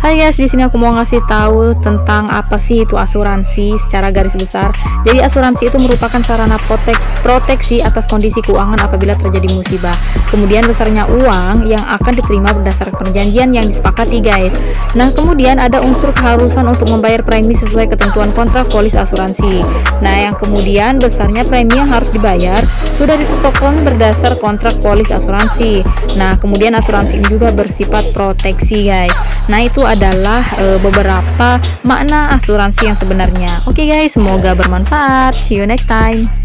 Hai guys, di sini aku mau ngasih tahu tentang apa sih itu asuransi secara garis besar. Jadi asuransi itu merupakan sarana proteksi atas kondisi keuangan apabila terjadi musibah. Kemudian besarnya uang yang akan diterima berdasarkan perjanjian yang disepakati guys. Nah, kemudian ada unsur keharusan untuk membayar premi sesuai ketentuan kontrak polis asuransi. Nah, yang kemudian besarnya premi yang harus dibayar sudah ditetapkan berdasar kontrak polis asuransi. Nah, kemudian asuransi ini juga bersifat proteksi guys. Nah, itu adalah beberapa makna asuransi yang sebenarnya. Oke guys, semoga bermanfaat. See you next time.